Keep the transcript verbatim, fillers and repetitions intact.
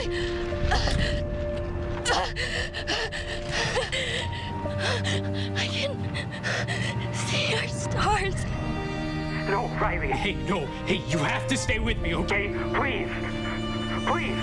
I can see our stars. No, Riley. Hey, no. Hey, you have to stay with me, okay? Please. Please.